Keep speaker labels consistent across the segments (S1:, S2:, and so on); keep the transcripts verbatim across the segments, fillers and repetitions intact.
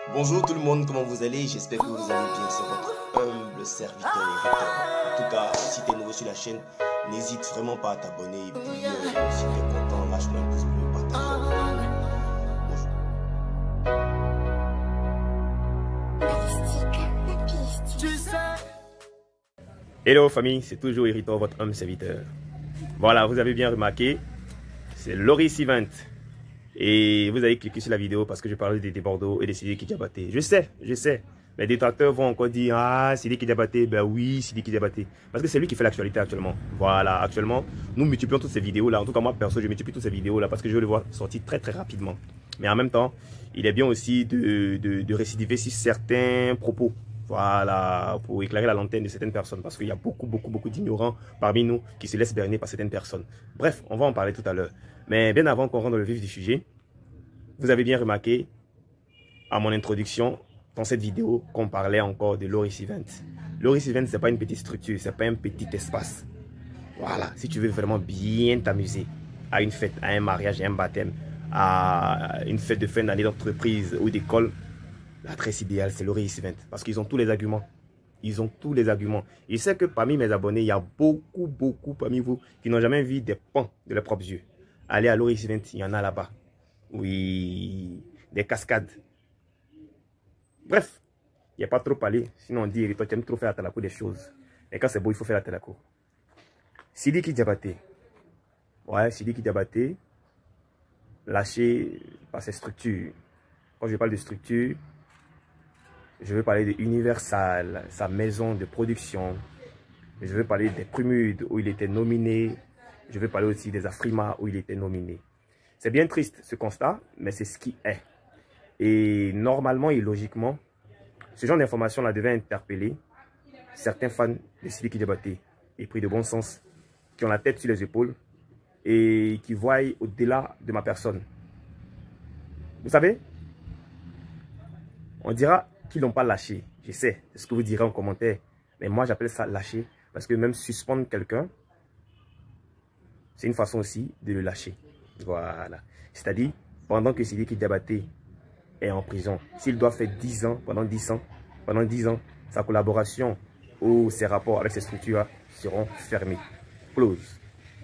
S1: Bonjour tout le monde, comment vous allez? J'espère que vous allez bien, c'est votre humble serviteur Hériteur. En tout cas, si tu es nouveau sur la chaîne, n'hésite vraiment pas à t'abonner. Et puis, euh, si tu es content, lâche-moi un pouce bleu, partage. Bonjour.
S2: Hello famille, c'est toujours Hériteur, votre humble serviteur. Voilà, vous avez bien remarqué, c'est Loris Event. Et vous avez cliqué sur la vidéo parce que je parlais des Bordeaux et de Sidiki Diabaté. Je sais, je sais. Les détracteurs vont encore dire, ah, Sidiki Diabaté, ben oui, Sidiki Diabaté. Parce que c'est lui qui fait l'actualité actuellement. Voilà, actuellement, nous multiplions toutes ces vidéos-là. En tout cas, moi, perso, je multiplie toutes ces vidéos-là parce que je veux les voir sortir très, très rapidement. Mais en même temps, il est bien aussi de, de, de récidiver sur certains propos. Voilà, pour éclairer la lanterne de certaines personnes. Parce qu'il y a beaucoup, beaucoup, beaucoup d'ignorants parmi nous qui se laissent berner par certaines personnes. Bref, on va en parler tout à l'heure. Mais bien avant qu'on rentre dans le vif du sujet, vous avez bien remarqué à mon introduction dans cette vidéo qu'on parlait encore de Loris Event. Loris Event, ce n'est pas une petite structure, ce n'est pas un petit espace. Voilà, si tu veux vraiment bien t'amuser à une fête, à un mariage, à un baptême, à une fête de fin d'année d'entreprise ou d'école, l'adresse idéale, c'est Loris Event. Parce qu'ils ont tous les arguments. Ils ont tous les arguments. Je sais que parmi mes abonnés, il y a beaucoup, beaucoup parmi vous qui n'ont jamais vu des pans de leurs propres yeux. Allez à Loris Event, il y en a là-bas. Oui, des cascades. Bref, il n'y a pas trop parlé. Sinon on dit, toi tu aimes trop faire à Talako des choses. Et quand c'est beau, il faut faire à Talako. Sidiki Diabaté. Ouais, Sidiki Diabaté, lâché par ses structures. Quand je parle de structure, je veux parler de Universal, sa maison de production. Je veux parler des Prumudes où il était nominé. Je veux parler aussi des Afrima où il était nominé. C'est bien triste ce constat, mais c'est ce qui est. Et normalement et logiquement, ce genre d'informations-là devait interpeller certains fans de Sidiki Diabaté, et pris de bon sens, qui ont la tête sur les épaules et qui voient au-delà de ma personne. Vous savez, on dira qu'ils n'ont pas lâché. Je sais, c'est ce que vous direz en commentaire. Mais moi, j'appelle ça lâcher parce que même suspendre quelqu'un, c'est une façon aussi de le lâcher. Voilà. C'est-à-dire, pendant que Sidiki Diabaté est en prison, s'il doit faire dix ans, pendant dix ans, pendant dix ans, sa collaboration ou ses rapports avec ces structures seront fermés. Close.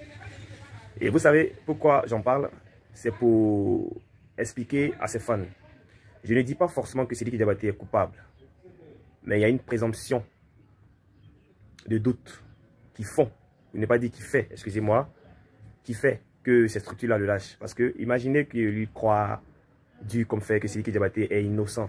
S2: Et vous savez pourquoi j'en parle? C'est pour expliquer à ses fans. Je ne dis pas forcément que Sidiki Diabaté est coupable. Mais il y a une présomption de doute qui font, je n'ai pas dit qui fait, excusez-moi, qui fait que ces structures-là le lâchent. Parce que imaginez qu'il croit Dieu comme fait que Sidiki Diabaté est innocent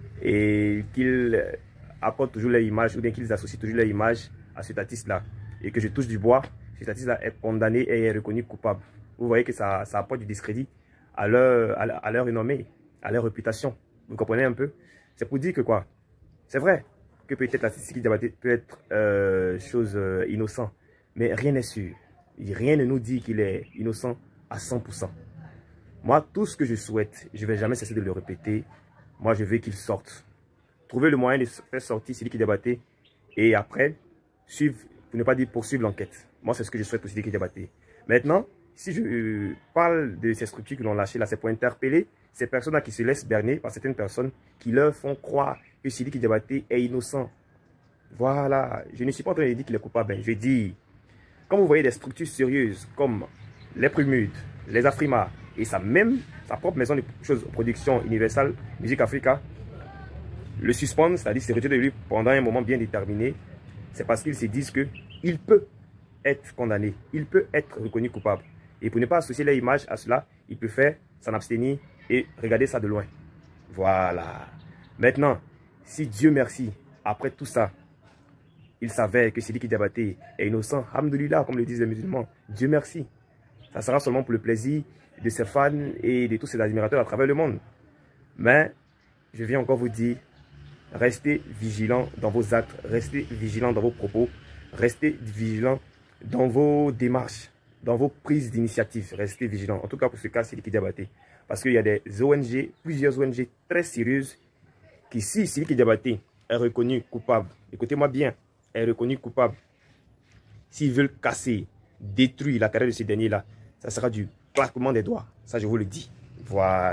S2: et qu'il accorde toujours leur image ou bien qu'ils associent toujours leur image à cet artiste-là et que je touche du bois, cet artiste-là est condamné et est reconnu coupable. Vous voyez que ça, ça apporte du discrédit à leur, à, leur, à leur renommée, à leur réputation. Vous comprenez un peu? C'est pour dire que quoi? C'est vrai que peut-être la Sidiki Diabaté peut être euh, chose euh, innocent, mais rien n'est sûr. Rien ne nous dit qu'il est innocent à cent pour cent. Moi, tout ce que je souhaite, je ne vais jamais cesser de le répéter. Moi, je veux qu'il sorte. Trouver le moyen de faire sortir Sidiki Diabaté et après, suivre, pour ne pas dire poursuivre l'enquête. Moi, c'est ce que je souhaite pour Sidiki Diabaté. Maintenant, si je parle de ces structures qui l'ont lâché, là, c'est pour interpeller ces personnes-là qui se laissent berner par certaines personnes qui leur font croire que Sidiki Diabaté est innocent. Voilà. Je ne suis pas en train de dire qu'il est coupable. Je dis, quand vous voyez des structures sérieuses comme les Prumudes, les Afrima et sa même, sa propre maison de choses, production Universal Music Africa, le suspendre, c'est-à-dire se retirer de lui pendant un moment bien déterminé, c'est parce qu'ils se disent qu'il peut être condamné, il peut être reconnu coupable. Et pour ne pas associer leur image à cela, il peut faire s'en abstenir et regarder ça de loin. Voilà. Maintenant, si Dieu merci, après tout ça, il s'avère que Sidiki Diabaté est innocent, alhamdoulilah, comme le disent les musulmans, Dieu merci. Ça sera seulement pour le plaisir de ses fans et de tous ses admirateurs à travers le monde. Mais, je viens encore vous dire, restez vigilants dans vos actes, restez vigilants dans vos propos, restez vigilants dans vos démarches, dans vos prises d'initiative. Restez vigilants, en tout cas pour ce cas Sidiki Diabaté. Parce qu'il y a des O N G, plusieurs O N G très sérieuses, qui si Sidiki Diabaté est reconnu coupable, écoutez-moi bien, est reconnu coupable, s'ils veulent casser, détruire la carrière de ces derniers-là, ça sera du claquement des doigts. Ça, je vous le dis. Voilà.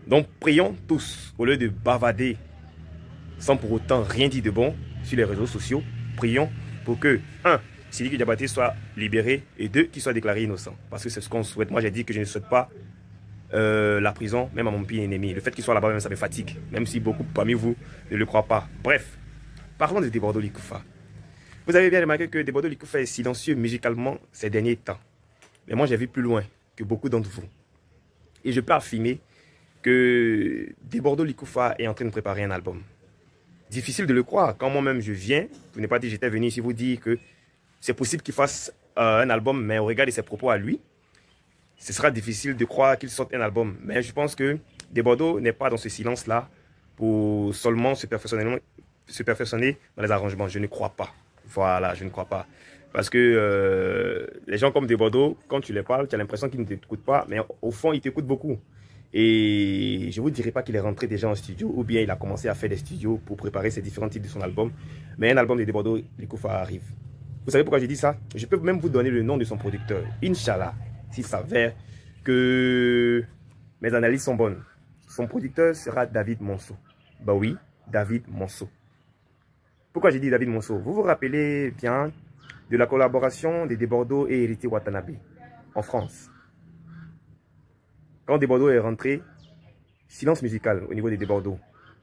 S2: Donc, prions tous, au lieu de bavader sans pour autant rien dire de bon sur les réseaux sociaux, prions pour que, un, Sidiki Diabaté soit libéré et deux, qu'il soit déclaré innocent. Parce que c'est ce qu'on souhaite. Moi, j'ai dit que je ne souhaite pas euh, la prison, même à mon pire ennemi. Le fait qu'il soit là-bas, même ça me fatigue. Même si beaucoup parmi vous ne le croient pas. Bref, parlons de Debordo Likoufa. Vous avez bien remarqué que Debordo Likoufa est silencieux musicalement ces derniers temps. Mais moi, j'ai vu plus loin que beaucoup d'entre vous. Et je peux affirmer que Debordo Likoufa est en train de préparer un album. Difficile de le croire. Quand moi-même je viens, vous n'êtes pas dit j'étais venu ici vous dire que c'est possible qu'il fasse euh, un album, mais au regard de ses propos à lui, ce sera difficile de croire qu'il sorte un album. Mais je pense que Debordo n'est pas dans ce silence-là pour seulement se perfectionner, se perfectionner dans les arrangements. Je ne crois pas. Voilà, je ne crois pas. Parce que euh, les gens comme Debordo, quand tu les parles, tu as l'impression qu'ils ne t'écoutent pas, mais au fond, ils t'écoutent beaucoup. Et je ne vous dirai pas qu'il est rentré déjà en studio ou bien il a commencé à faire des studios pour préparer ces différents titres de son album. Mais un album de Debordo Likoufa arrive. Vous savez pourquoi j'ai dit ça? Je peux même vous donner le nom de son producteur. Inch'Allah, s'il s'avère que mes analyses sont bonnes. Son producteur sera David Monceau. Bah oui, David Monceau. Pourquoi j'ai dit David Monceau? Vous vous rappelez bien de la collaboration de Debordo et Héritier Watanabe en France. Quand Debordo est rentré, silence musical au niveau de Debordo.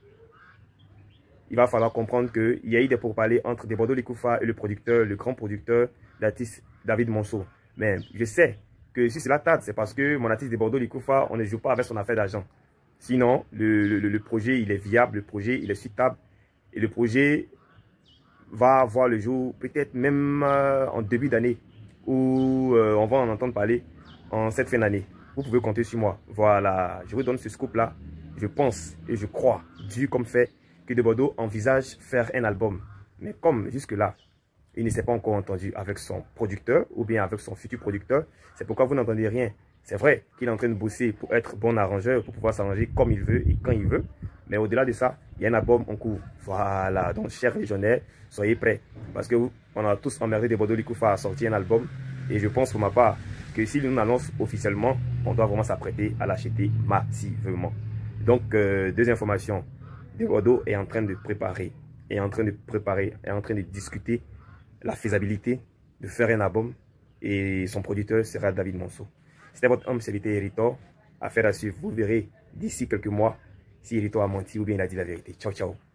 S2: Il va falloir comprendre qu'il y a eu des pourparlers entre Debordo Likoufa et le producteur, le grand producteur, l'artiste David Monceau. Mais je sais que si c'est la table, c'est parce que mon artiste Debordo Likoufa, on ne joue pas avec son affaire d'argent. Sinon, le, le, le projet, il est viable, le projet, il est suitable. Et le projet va voir le jour, peut-être même euh, en début d'année, où euh, on va en entendre parler en cette fin d'année. Vous pouvez compter sur moi. Voilà, je vous donne ce scoop-là. Je pense et je crois, Dieu comme fait, que Debordo envisage faire un album. Mais comme jusque-là, il ne s'est pas encore entendu avec son producteur ou bien avec son futur producteur, c'est pourquoi vous n'entendez rien. C'est vrai qu'il est en train de bosser pour être bon arrangeur, pour pouvoir s'arranger comme il veut et quand il veut. Mais au-delà de ça, il y a un album en cours. Voilà, donc chers légionnaires, soyez prêts. Parce que on a tous emmerdé Debordo Likoufa à sortir un album. Et je pense pour ma part que s'il nous annonce officiellement, on doit vraiment s'apprêter à l'acheter massivement. Donc, euh, deux informations. Debordo est en train de préparer, est en train de préparer, est en train de discuter la faisabilité de faire un album. Et son producteur sera David Monceau. C'était votre homme serviteur Héritor. Affaire à suivre. Vous verrez d'ici quelques mois si Héritor a menti ou bien il a dit la vérité. Ciao, ciao.